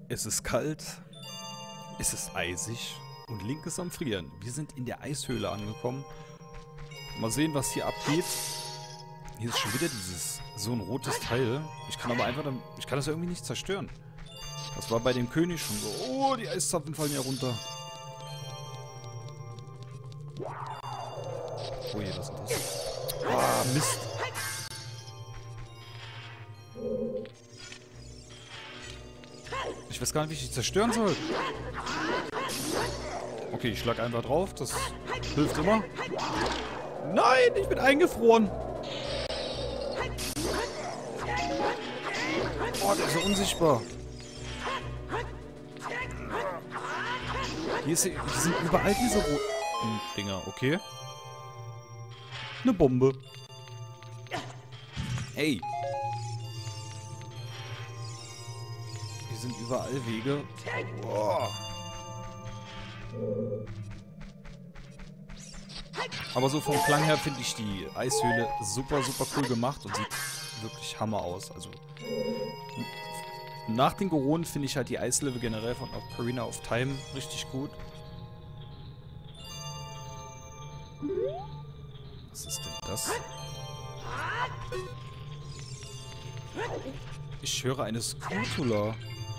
Es ist kalt, es ist eisig und Link ist am Frieren. Wir sind in der Eishöhle angekommen. Mal sehen, was hier abgeht. Hier ist schon wieder so ein rotes Teil. Ich kann aber einfach, ich kann das irgendwie nicht zerstören. Das war bei dem König schon so. Oh, die Eiszapfen fallen ja runter. Oh je, was ist das? Ah, Mist. Ich weiß gar nicht, wie ich die zerstören soll. Okay, ich schlag einfach drauf. Das hilft immer. Nein, ich bin eingefroren. Oh, der ist so unsichtbar. Hier sind überall diese roten Dinger. Okay. Eine Bombe. Ey. Hier sind überall Wege. Boah. Aber so vom Klang her finde ich die Eishöhle super, super cool gemacht und sieht wirklich Hammer aus. Also nach den Goronen finde ich halt die Eislevel generell von Ocarina of Time richtig gut. Was ist denn das? Ich höre eine Scutula.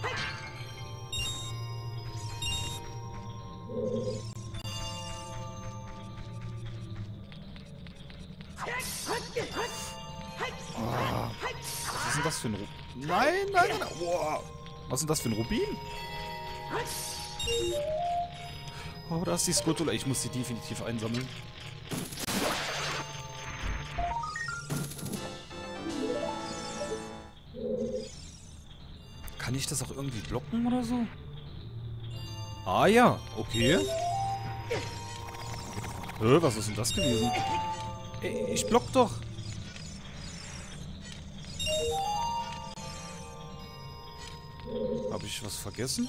Oh, was ist denn das für ein Rubin? Nein, nein, nein. Oh, was ist denn das für ein Rubin? Oh, da ist die Scutula. Ich muss sie definitiv einsammeln. Kann ich das auch irgendwie blocken oder so? Ah ja, okay. Was ist denn das gewesen? Ey, ich block doch. Habe ich was vergessen?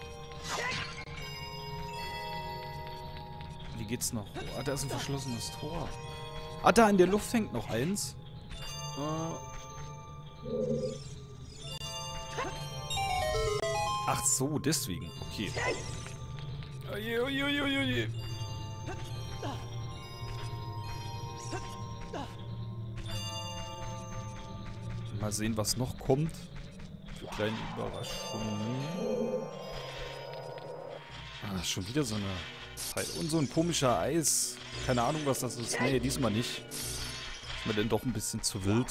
Wie geht's noch? Ah, da ist ein verschlossenes Tor. Ah, da in der Luft hängt noch eins. Ach so, deswegen. Okay. Oje, oje, oje, oje. Mal sehen, was noch kommt. Für kleine Überraschungen. Ah, schon wieder so eine... Und so ein komischer Eis. Keine Ahnung, was das ist. Nee, diesmal nicht. Ist mir denn doch ein bisschen zu wild.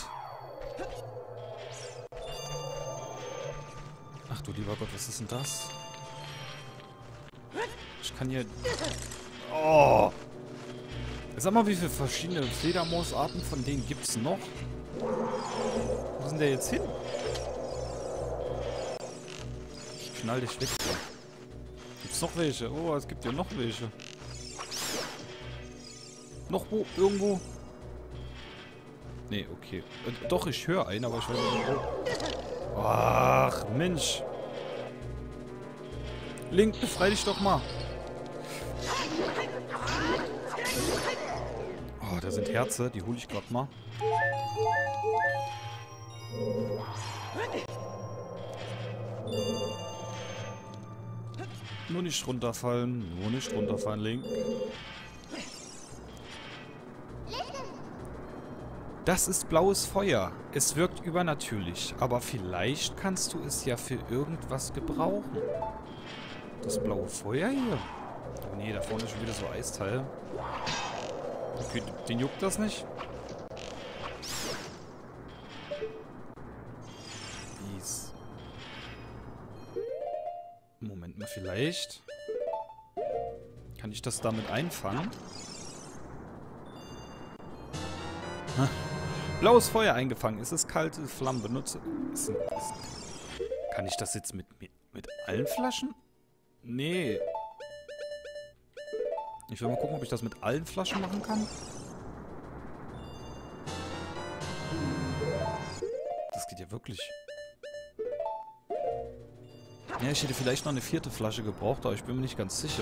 Ach du lieber Gott, was ist denn das? Ich kann hier... Oh! Sag mal, wie viele verschiedene Fledermausarten von denen gibt's noch? Wo ist denn der jetzt hin? Ich knall dich weg. Gibt's noch welche? Oh, es gibt ja noch welche. Noch wo? Irgendwo? Nee, okay. Doch, ich höre einen, aber ich weiß nicht wo. Ach, Mensch. Link, befrei dich doch mal. Oh, da sind Herze, die hole ich gerade mal. Nur nicht runterfallen, Link. Das ist blaues Feuer. Es wirkt übernatürlich, aber vielleicht kannst du es ja für irgendwas gebrauchen. Das blaue Feuer hier? Oh nee, da vorne ist schon wieder so Eisteil. Okay, den juckt das nicht. Dies. Moment mal, vielleicht kann ich das damit einfangen? Ha. Blaues Feuer eingefangen. Es ist kalte Flammen. Benutze. Kann ich das jetzt mit allen Flaschen? Nee. Ich will mal gucken, ob ich das mit allen Flaschen machen kann. Das geht ja wirklich. Ja, ich hätte vielleicht noch eine 4. Flasche gebraucht, aber ich bin mir nicht ganz sicher.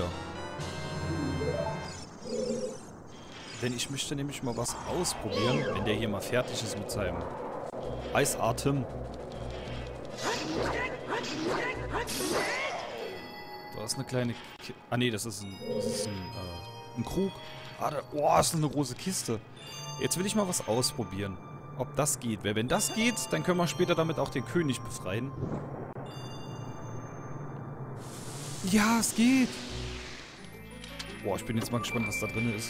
Denn ich möchte nämlich mal was ausprobieren, wenn der hier mal fertig ist mit seinem Eisatem. Da ist eine kleine... Ah, nee, das ist ein Krug. Ah, da... Oh, ist eine große Kiste. Jetzt will ich mal was ausprobieren. Ob das geht. Weil wenn das geht, dann können wir später damit auch den König befreien. Ja, es geht. Boah, ich bin jetzt mal gespannt, was da drin ist.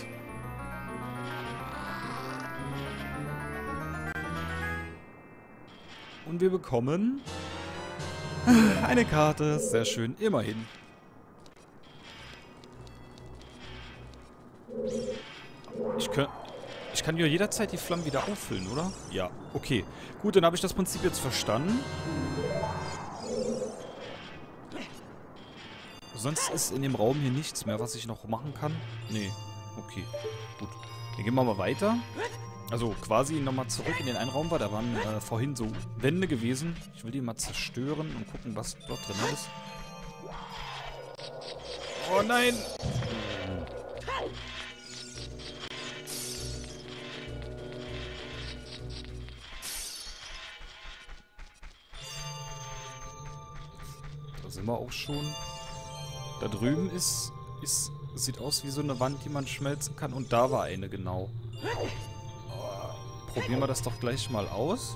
Und wir bekommen eine Karte. Sehr schön. Immerhin. Ich kann ja jederzeit die Flammen wieder auffüllen, oder? Ja, okay. Gut, dann habe ich das Prinzip jetzt verstanden. Sonst ist in dem Raum hier nichts mehr, was ich noch machen kann. Nee, okay. Gut. Dann gehen wir mal weiter. Also quasi nochmal zurück in den einen Raum war. Da waren vorhin so Wände gewesen. Ich will die mal zerstören und gucken, was dort drin ist. Oh nein! Da sind wir auch schon. Da drüben sieht aus wie so eine Wand, die man schmelzen kann. Und da war eine, genau. Probieren wir das doch gleich mal aus.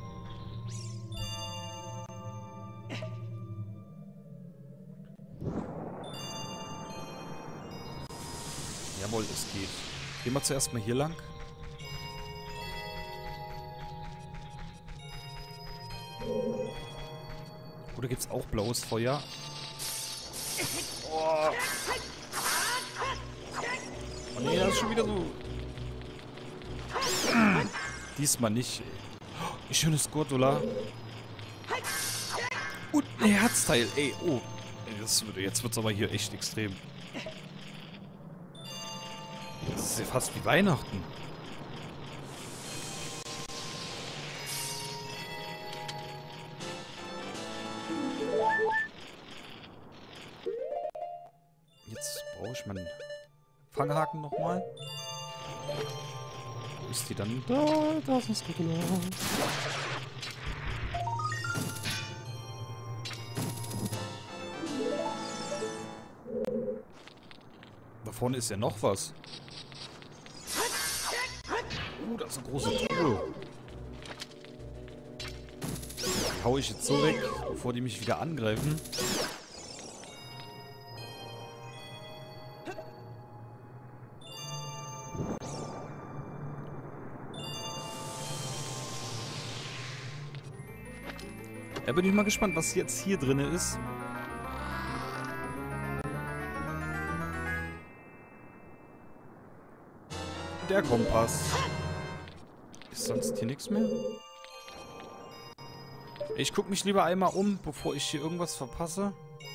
Jawohl, es geht. Gehen wir zuerst mal hier lang. Oder gibt es auch blaues Feuer? Oh. Oh nee, das ist schon wieder so... Diesmal nicht. Oh, schönes Gurtula. Und ein Herzteil, ey. Oh. Jetzt wird's aber hier echt extrem. Das ist ja fast wie Weihnachten. Jetzt brauche ich meinen Fanghaken nochmal. Wo ist die dann? Da ist das Gurtula. Da vorne ist ja noch was. Das ist eine große Truhe. Die hau ich jetzt so weg, bevor die mich wieder angreifen. Da bin ich mal gespannt, was jetzt hier drin ist. Der Kompass. Ist sonst hier nichts mehr? Ich gucke mich lieber einmal um, bevor ich hier irgendwas verpasse.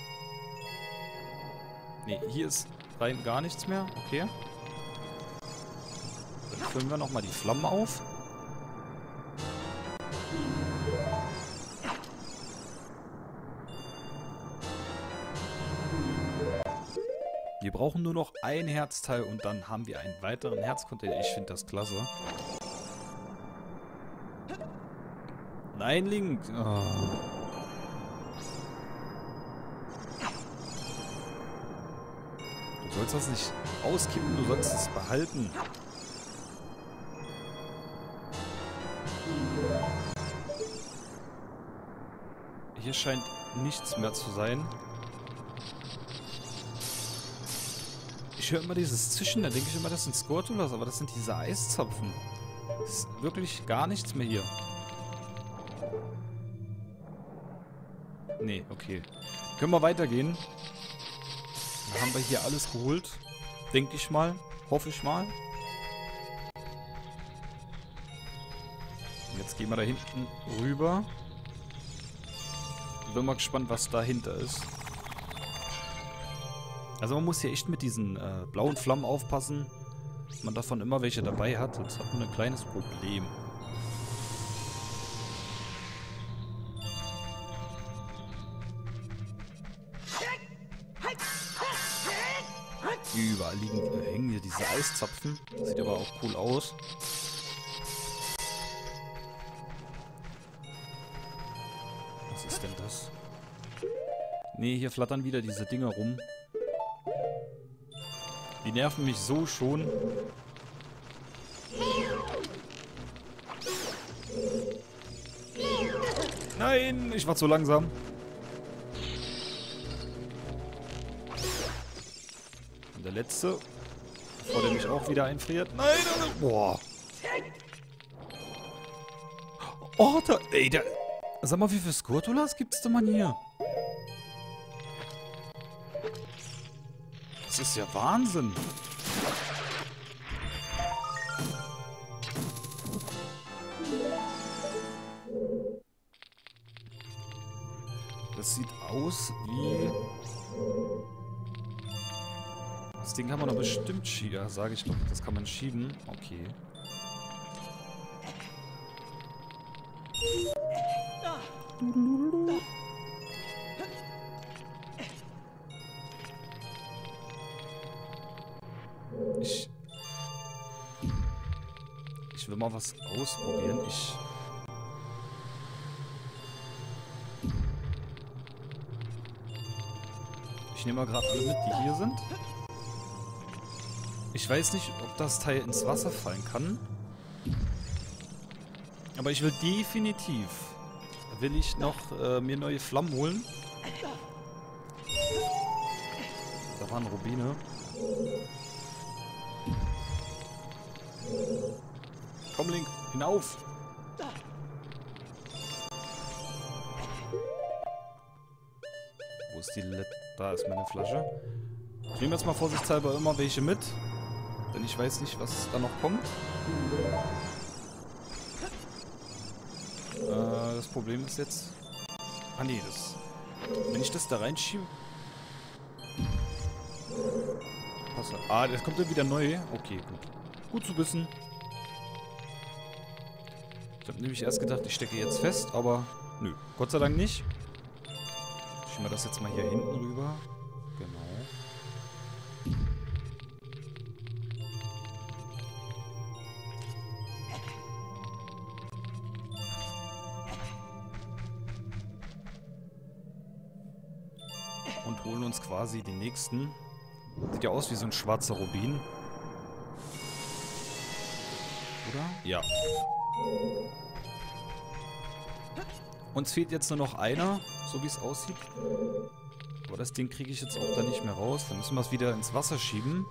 Ne, hier ist rein gar nichts mehr. Okay. Dann füllen wir nochmal die Flammen auf. Wir brauchen nur noch ein Herzteil und dann haben wir einen weiteren Herzcontainer. Ich finde das klasse. Nein, Link. Oh. Du sollst das nicht auskippen, du sollst es behalten. Hier scheint nichts mehr zu sein. Ich höre immer dieses Zischen, da denke ich immer, das sind Skortulas, aber das sind diese Eiszapfen. Es ist wirklich gar nichts mehr hier. Nee, okay. Können wir weitergehen? Dann haben wir hier alles geholt. Denke ich mal. Hoffe ich mal. Und jetzt gehen wir da hinten rüber. Bin mal gespannt, was dahinter ist. Also man muss hier echt mit diesen blauen Flammen aufpassen, dass man davon immer welche dabei hat. Sonst hat man ein kleines Problem. Überall hängen hier diese Eiszapfen. Das sieht aber auch cool aus. Was ist denn das? Nee, hier flattern wieder diese Dinger rum. Die nerven mich so schon. Nein, ich war zu langsam. Und der letzte. Bevor der mich auch wieder einfriert. Nein, boah. Oh, da, ey, da. Sag mal, wie viele Skurtulas gibt's denn, Mann, hier? Das ist ja Wahnsinn. Das sieht aus wie... Das Ding kann man doch bestimmt schieben. Ja, sage ich doch. Das kann man schieben. Okay. Ich will mal was ausprobieren. Ich nehme mal gerade alle mit, die hier sind. Ich weiß nicht, ob das Teil ins Wasser fallen kann. Aber ich will definitiv... Will ich noch mir neue Flammen holen. Da waren Rubine. Komm, Link, hinauf! Wo ist die Da ist meine Flasche. Ich nehme jetzt mal vorsichtshalber immer welche mit. Denn ich weiß nicht, was da noch kommt. Das Problem ist jetzt... Ah nee, das... Wenn ich das da reinschiebe... Pass auf. Ah, das kommt dann wieder neu. Okay, gut. Gut zu wissen. Ich habe nämlich erst gedacht, ich stecke jetzt fest, aber... Nö, Gott sei Dank nicht. Schieben wir das jetzt mal hier hinten rüber. Genau. Und holen uns quasi den nächsten. Sieht ja aus wie so ein schwarzer Rubin. Oder? Ja. Uns fehlt jetzt nur noch einer, so wie es aussieht. Aber das Ding kriege ich jetzt auch da nicht mehr raus. Dann müssen wir es wieder ins Wasser schieben.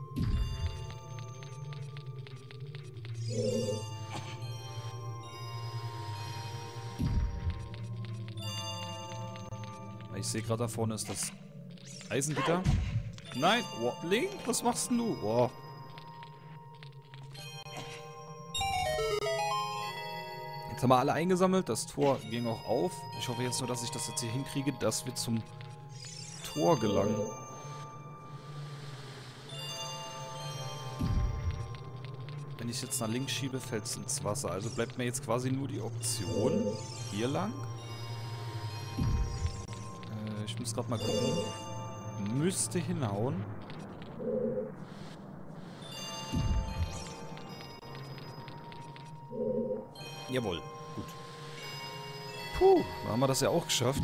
Ich sehe gerade, da vorne ist das Eisengitter. Nein! Oh, Link, was machst denn du? Oh. Jetzt haben wir alle eingesammelt. Das Tor ging auch auf. Ich hoffe jetzt nur, dass ich das jetzt hier hinkriege, dass wir zum Tor gelangen. Wenn ich jetzt nach links schiebe, fällt es ins Wasser. Also bleibt mir jetzt quasi nur die Option hier lang. Ich muss gerade mal gucken. Müsste hinhauen. Jawohl, gut. Puh, dann haben wir das ja auch geschafft.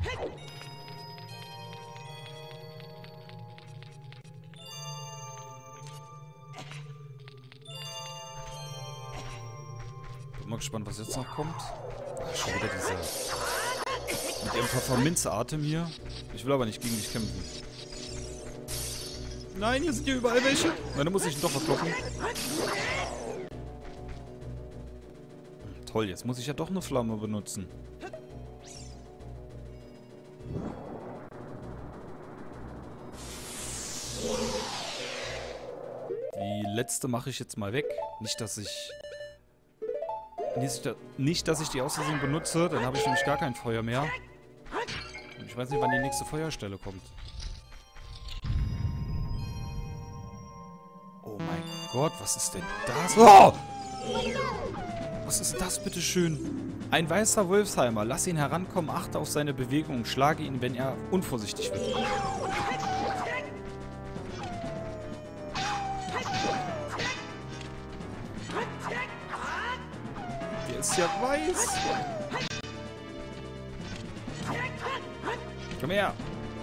Bin mal gespannt, was jetzt noch kommt. Ach, schon wieder diese... Mit ihrem Pfefferminzatem hier. Ich will aber nicht gegen dich kämpfen. Nein, hier sind ja überall welche. Dann muss ich ihn doch verkloppen. Toll, jetzt muss ich ja doch eine Flamme benutzen. Die letzte mache ich jetzt mal weg. Nicht, dass ich die aus Versehen benutze. Dann habe ich nämlich gar kein Feuer mehr. Ich weiß nicht, wann die nächste Feuerstelle kommt. Oh mein Gott, was ist denn das? Oh! Was ist das, bitteschön? Ein weißer Wolfsheimer. Lass ihn herankommen, achte auf seine Bewegungen, schlage ihn, wenn er unvorsichtig wird. Der ist ja weiß. Komm her.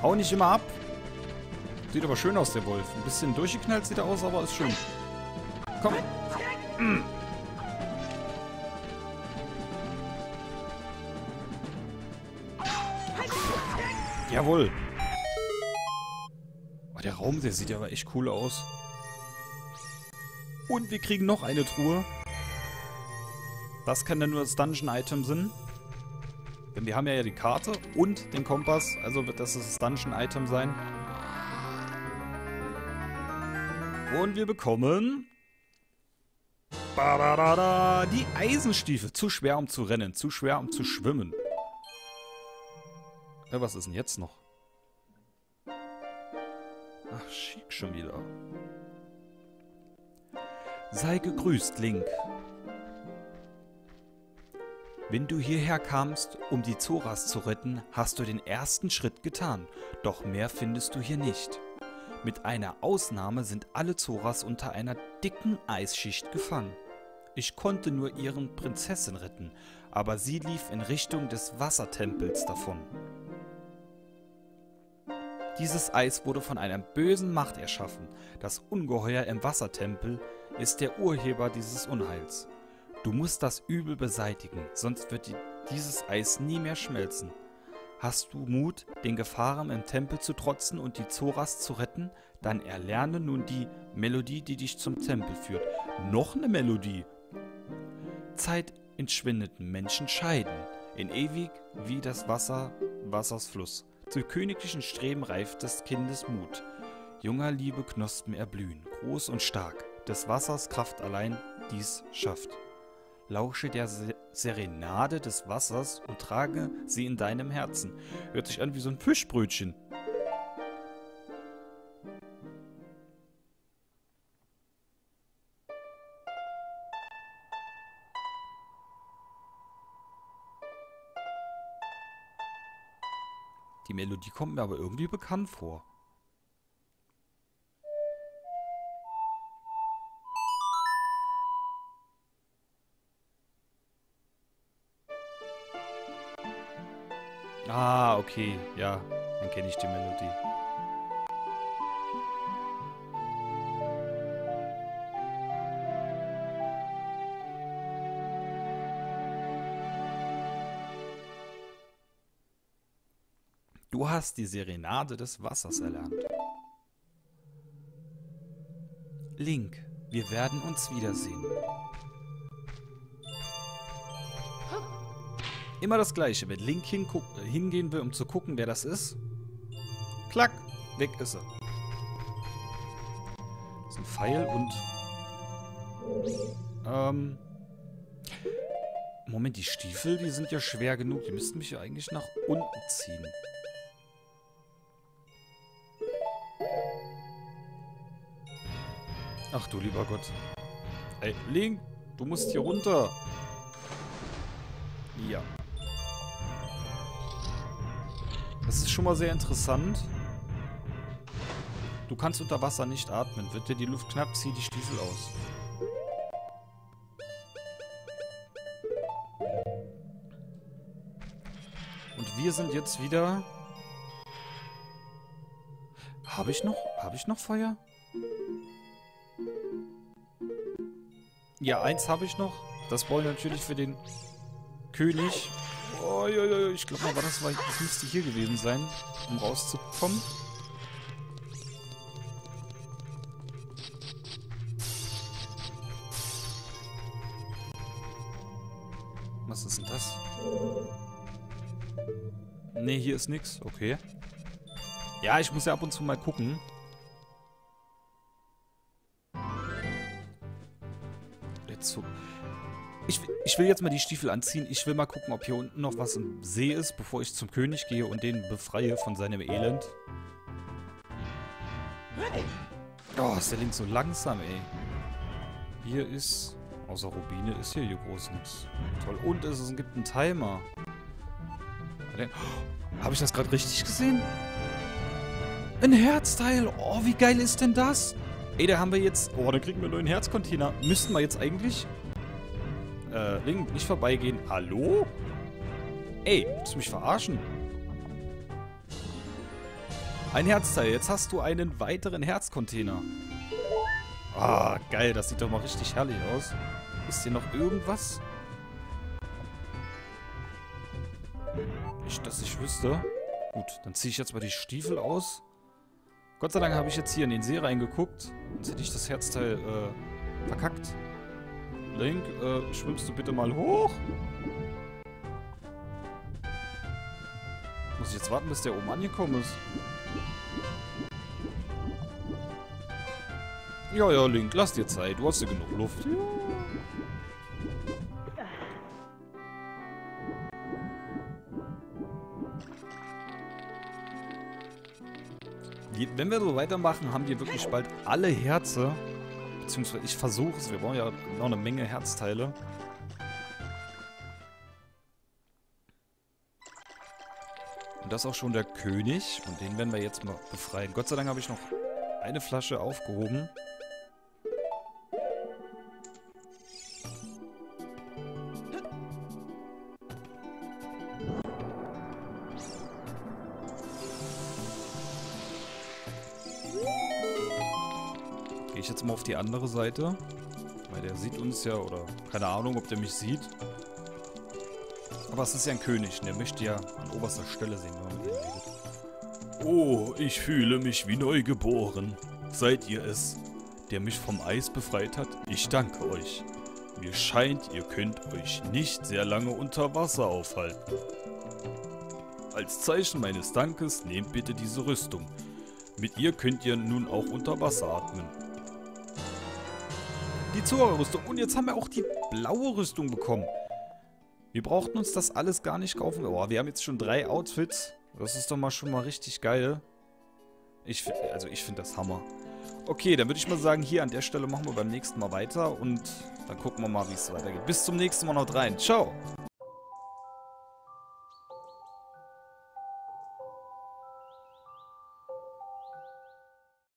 Hau nicht immer ab. Sieht aber schön aus, der Wolf. Ein bisschen durchgeknallt sieht er aus, aber ist schön. Komm. Jawohl. Oh, der Raum, der sieht aber echt cool aus. Und wir kriegen noch eine Truhe. Das kann dann nur das Dungeon-Item sein. Denn wir haben ja die Karte und den Kompass. Also wird das das Dungeon-Item sein. Und wir bekommen... die Eisenstiefel. Zu schwer, um zu rennen. Zu schwer, um zu schwimmen. Ja, was ist denn jetzt noch? Ach, schick schon wieder. Sei gegrüßt, Link. Wenn du hierher kamst, um die Zoras zu retten, hast du den ersten Schritt getan. Doch mehr findest du hier nicht. Mit einer Ausnahme sind alle Zoras unter einer dicken Eisschicht gefangen. Ich konnte nur ihren Prinzessin retten, aber sie lief in Richtung des Wassertempels davon. Dieses Eis wurde von einer bösen Macht erschaffen. Das Ungeheuer im Wassertempel ist der Urheber dieses Unheils. Du musst das Übel beseitigen, sonst wird dieses Eis nie mehr schmelzen. Hast du Mut, den Gefahren im Tempel zu trotzen und die Zoras zu retten? Dann erlerne nun die Melodie, die dich zum Tempel führt. Noch eine Melodie. Zeit entschwindeten Menschen scheiden, in ewig wie das Wassers Fluss. Zu königlichen Streben reift des Kindes Mut. Junger Liebe Knospen erblühen, groß und stark. Des Wassers Kraft allein dies schafft. Lausche der Serenade des Wassers und trage sie in deinem Herzen. Hört sich an wie so ein Fischbrötchen. Die Melodie kommt mir aber irgendwie bekannt vor. Ah, okay. Ja, dann kenne ich die Melodie. Du hast die Serenade des Wassers erlernt. Link, wir werden uns wiedersehen. Immer das Gleiche. Wenn Link hingehen will, um zu gucken, wer das ist. Klack, weg ist er. Das ist ein Pfeil und... Moment, die Stiefel, die sind ja schwer genug. Die müssten mich ja eigentlich nach unten ziehen. Ach du lieber Gott. Ey, Link, du musst hier runter. Ja. Das ist schon mal sehr interessant. Du kannst unter Wasser nicht atmen. Wird dir die Luft knapp, zieh die Stiefel aus. Und wir sind jetzt wieder... Habe ich noch Feuer? Ja, eins habe ich noch. Das brauche ich natürlich für den König. Oh, ich glaube mal, das müsste hier gewesen sein, um rauszukommen. Was ist denn das? Ne, hier ist nix. Okay. Ja, ich muss ja ab und zu mal gucken. Jetzt so... Ich will jetzt mal die Stiefel anziehen. Ich will mal gucken, ob hier unten noch was im See ist, bevor ich zum König gehe und den befreie von seinem Elend. Oh, ist der Link so langsam, ey. Hier ist... Außer Rubine ist hier groß nichts. Toll. Und es gibt einen Timer. Oh, habe ich das gerade richtig gesehen? Ein Herzteil. Oh, wie geil ist denn das? Ey, da haben wir jetzt... Oh, da kriegen wir einen neuen Herzcontainer. Müssten wir jetzt eigentlich... Link, nicht vorbeigehen. Hallo? Ey, willst du mich verarschen? Ein Herzteil. Jetzt hast du einen weiteren Herzcontainer. Ah, geil. Das sieht doch mal richtig herrlich aus. Ist hier noch irgendwas? Nicht, dass ich wüsste. Gut, dann ziehe ich jetzt mal die Stiefel aus. Gott sei Dank habe ich jetzt hier in den See reingeguckt. Sonst hätte ich das Herzteil verkackt. Link, schwimmst du bitte mal hoch? Muss ich jetzt warten, bis der oben angekommen ist? Ja, ja, Link, lass dir Zeit. Du hast ja genug Luft. Ja. Wenn wir so weitermachen, haben wir wirklich bald alle Herze. Beziehungsweise ich versuche es. Wir brauchen ja noch eine Menge Herzteile. Und das ist auch schon der König. Und den werden wir jetzt mal befreien. Gott sei Dank habe ich noch eine Flasche aufgehoben. Gehe ich jetzt mal auf die andere Seite. Weil der sieht uns ja, oder keine Ahnung, ob der mich sieht. Aber es ist ja ein König, und der möchte ja an oberster Stelle sehen, wenn man mit ihm redet. Oh, ich fühle mich wie neugeboren. Seid ihr es, der mich vom Eis befreit hat? Ich danke euch. Mir scheint, ihr könnt euch nicht sehr lange unter Wasser aufhalten. Als Zeichen meines Dankes nehmt bitte diese Rüstung. Mit ihr könnt ihr nun auch unter Wasser atmen. Die Zora-Rüstung. Und jetzt haben wir auch die blaue Rüstung bekommen. Wir brauchten uns das alles gar nicht kaufen. Oh, wir haben jetzt schon 3 Outfits. Das ist doch mal schon mal richtig geil. Ich finde das Hammer. Okay, dann würde ich mal sagen, hier an der Stelle machen wir beim nächsten Mal weiter. Und dann gucken wir mal, wie es weitergeht. Bis zum nächsten Mal, noch rein. Ciao.